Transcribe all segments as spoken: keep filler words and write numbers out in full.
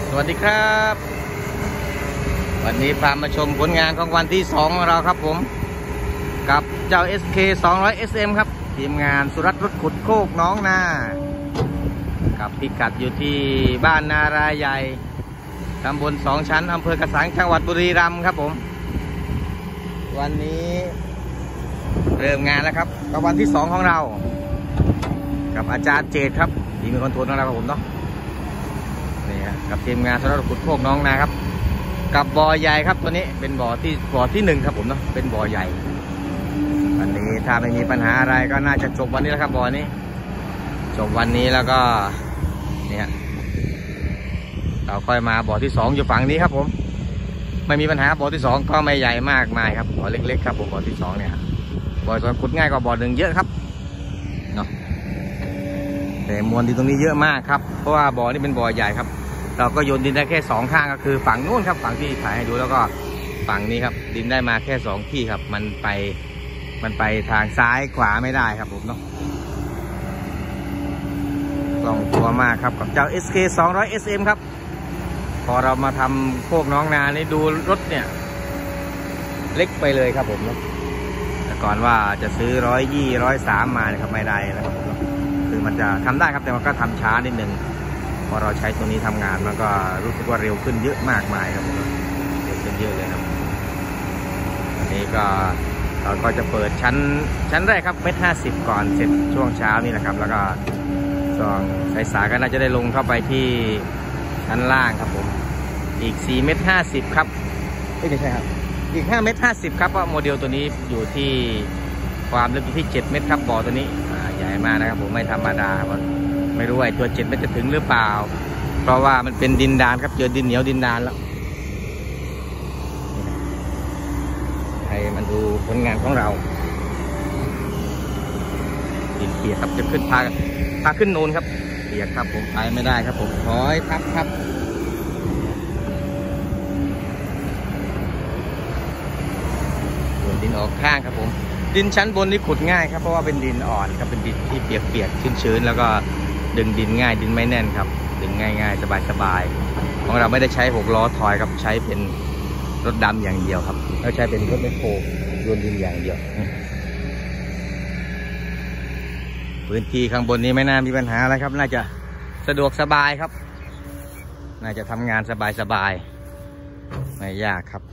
สวัสดีครับวันนี้พามาชมผลงานของวันที่สองของเราครับผมกับเจ้า เอส เค สองร้อย เอส เอ็ม ครับทีมงานสุรัตน์รถขุดโคกน้องนากับพิกัดอยู่ที่บ้านนารายใหญ่ตำบลสองชั้นอำเภอกระสังจังหวัดบุรีรัมย์ครับผมวันนี้เริ่มงานแล้วครับกับวันที่สองของเรากับอาจารย์เจตครับทีมคอนโทรลของเราครับผมเนาะนี่ครับกับทีมงานสุรัตน์รถขุดโคกน้องนาครับกับบ่อใหญ่ครับตัวนี้เป็นบ่อที่บ่อที่หนึ่งครับผมเนาะเป็นบ่อใหญ่วันนี้ถ้าไม่มีปัญหาอะไรก็น่าจะจบวันนี้แล้วครับบ่อนี้จบวันนี้แล้วก็เนี่ยเราค่อยมาบ่อที่สองอยู่ฝั่งนี้ครับผมไม่มีปัญหาบ่อที่สองก็ไม่ใหญ่มากมายครับบ่อเล็กๆครับผมบ่อที่สองเนี่ยบ่อสวนขุดง่ายกว่าบ่อหนึ่งเยอะครับเนาะแต่มวลดินตรงนี้เยอะมากครับเพราะว่าบ่อนี้เป็นบ่อใหญ่ครับเราก็โยนดินได้แค่สองข้างก็คือฝั่งนู้นครับฝั่งที่ถ่ายให้ดูแล้วก็ฝั่งนี้ครับดินได้มาแค่สองที่ครับมันไปมันไปทางซ้ายขวาไม่ได้ครับผมเนาะลองตัวมากครับกับเจ้า เอส เค สองร้อย เอส เอ็ม ครับพอเรามาทำโคกน้องนานี่ดูรถเนี่ยเล็กไปเลยครับผมเนาะแต่ก่อนว่าจะซื้อร้อยยี่ร้อยสามมาเนี่ยครับไม่ได้นะครับผมคือมันจะทำได้ครับแต่มันก็ทำช้านิดนึงพอเราใช้ตัวนี้ทำงานมันก็รู้สึกว่าเร็วขึ้นเยอะมากมายครับผมเร็วขึ้นเยอะเลยครับอันนี้ก็เราก็จะเปิดชั้นชั้นแรกครับเมตรห้าสิบก่อนเสร็จช่วงเช้านี่นะครับแล้วก็ช่วงสายๆก็น่าจะได้ลงเข้าไปที่ชั้นล่างครับผมอีกสี่เมตรห้าสิบครับไม่ใช่ครับอีกห้าเมตรห้าสิบครับเพราะโมเดลตัวนี้อยู่ที่ความลึกอยู่ที่เจ็ดเมตรครับบ่อตัวนี้ใหญ่มากนะครับผมไม่ธรรมดาไม่รู้ไอ้ตัวเจ็ดเมตรจะถึงหรือเปล่าเพราะว่ามันเป็นดินดานครับเจอดินเหนียวดินดานแล้วให้มันดูผลงานของเราดินเปียกครับจะขึ้นพาพาขึ้นโนนครับเปียกครับผมไปไม่ได้ครับผมถอยทับครับดินออกข้างครับผมดินชั้นบนนี่ขุดง่ายครับเพราะว่าเป็นดินอ่อนครับเป็นดินที่เปียกๆชื้นๆแล้วก็ดึงดินง่ายดินไม่แน่นครับดึงง่ายๆสบายๆของเราไม่ได้ใช้หกล้อถอยครับใช้เป็นรถดำอย่างเดียวครับแล้วใช้เป็นรถแมคโครโยนดินอย่างเดียวพื้นที่ข้างบนนี้ไม่น่ามีปัญหาอะไรครับน่าจะสะดวกสบายครับน่าจะทำงานสบายๆไม่ยากครับ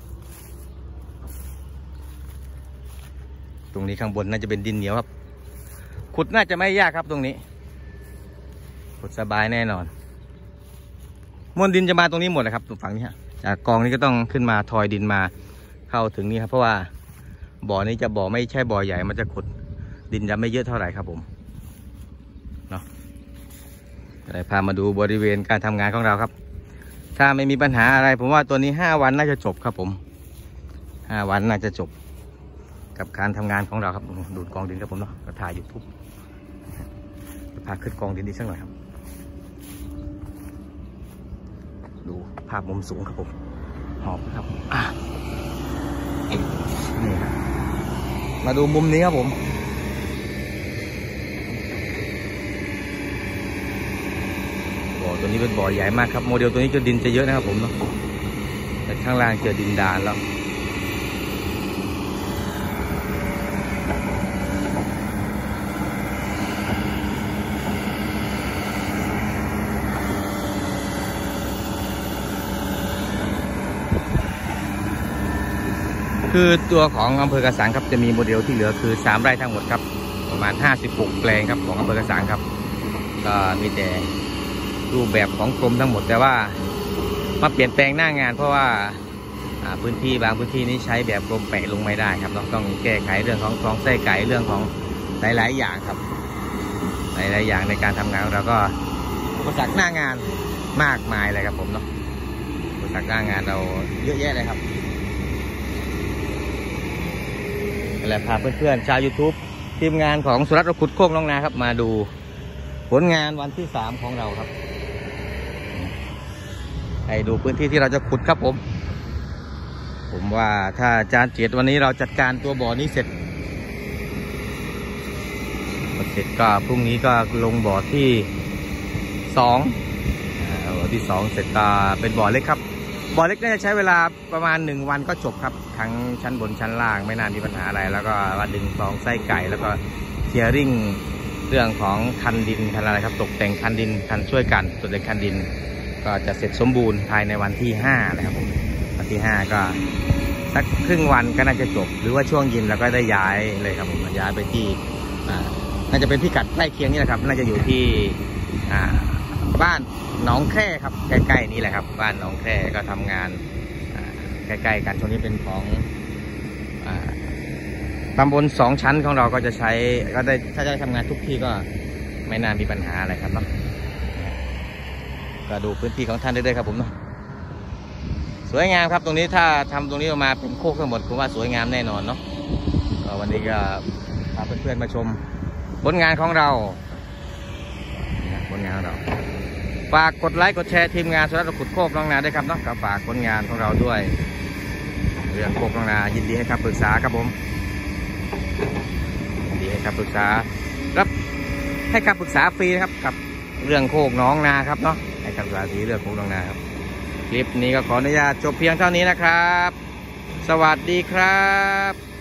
ตรงนี้ข้างบนน่าจะเป็นดินเหนียวครับขุดน่าจะไม่ยากครับตรงนี้ขุดสบายแน่นอนมวลดินจะมาตรงนี้หมดนะครับตรงฝั่งนี้ฮะจากกองนี้ก็ต้องขึ้นมาทอยดินมาเข้าถึงนี่ครับเพราะว่าบ่อนี้จะบ่อไม่ใช่บ่อใหญ่มันจะขุดดินจะไม่เยอะเท่าไหร่ครับผมเนาะเลยพามาดูบริเวณการทำงานของเราครับถ้าไม่มีปัญหาอะไรผมว่าตัวนี้ห้าวันน่าจะจบครับผมห้าวันน่าจะจบกับการทำงานของเราครับดูดกองดินครับผมเนาะก็ถ่ายอยู่ปุ๊บพาขึ้นกองดินดีสักหน่อยครับดูภาพมุมสูงครับผมหอบครับนี่ครับมาดูมุมนี้ครับผมบ่อตัวนี้เป็นบ่อใหญ่มากครับโมเดลตัวนี้จะดินจะเยอะนะครับผมเนาะแต่ข้างล่างเจอดินดานแล้วคือตัวของอำเภอกระสังครับจะมีโมเดลที่เหลือคือสามไร่ทั้งหมดครับประมาณห้าสิบหกแปลงครับของอำเภอกระสังครับก็มีแต่รูปแบบของกรมทั้งหมดแต่ว่ามาเปลี่ยนแปลงหน้างานเพราะว่าพื้นที่บางพื้นที่นี้ใช้แบบกรมแปะลงไม่ได้ครับต้องต้องแก้ไขเรื่องของคลองไส้ไก่เรื่องของหลายๆอย่างครับหลายๆอย่างในการทำงานเราก็อุปสรรคหน้างานมากมายเลยครับผมเนาะอุปสรรคหน้างานเราเยอะแยะเลยครับและพาเพื่อนๆชาว ยูทูบ ทีมงานของสุรัตน์รถขุดโคกน้องนาครับมาดูผลงานวันที่สามของเราครับให้ดูพื้นที่ที่เราจะขุดครับผมผมว่าถ้าอาจารย์เจตวันนี้เราจัดการตัวบ่อนี้เสร็จเสร็จก็พรุ่งนี้ก็ลงบ่อที่สอง ตที่สองเสร็จก็เป็นบ่อเล็กครับบ่อเล็กน่าจะใช้เวลาประมาณหนึ่งวันก็จบครับทั้งชั้นบนชั้นล่างไม่น่ามีปัญหาอะไรแล้วก็ว่าดึงฟองไส้ไก่แล้วก็เคลียร์ริ่งเรื่องของคันดินคันอะไรครับตกแต่งคันดินคันช่วยกันตกแต่งคันดินก็จะเสร็จสมบูรณ์ภายในวันที่ห้านะครับผมวันที่ห้าก็สักครึ่งวันก็น่าจะจบหรือว่าช่วงเย็นเราก็ได้ย้ายเลยครับผมย้ายไปที่น่าจะเป็นพิกัดใกล้เคียงนี่แหละครับน่าจะอยู่ที่บ้านหนองแค่ครับใกล้ๆนี่แหละครับบ้านหนองแค่ก็ทำงานใกล้ๆกันตรงนี้เป็นของตำบลสองชั้นของเราก็จะใช้ก็ได้ถ้าจะทำงานทุกที่ก็ไม่น่ามีปัญหาอะไรครับเนาะก็ดูพื้นที่ของท่านได้เลยครับผมเนาะสวยงามครับตรงนี้ถ้าทำตรงนี้ออกมาเป็นโคกทั้งหมดผมว่าสวยงามแน่นอนเนาะก็วันนี้ก็พาเพื่อนๆมาชมผลงานของเราผลงานของเราฝากกดไลค์กดแชร์ทีมงานสุรัตน์ขุดโคกน้องนาด้วยครับเนาะก็ฝากผลงานของเราด้วยเรื่องโคกน้องนายินดีให้คำปรึกษาครับผมยินดีให้คำปรึกษารับให้คำปรึกษาฟรีนะครับกับเรื่องโคกน้องนาครับเนาะให้คำปรึกษาฟรีเรื่องโคกน้องนาครับคลิปนี้ก็ขออนุญาตจบเพียงเท่านี้นะครับสวัสดีครับ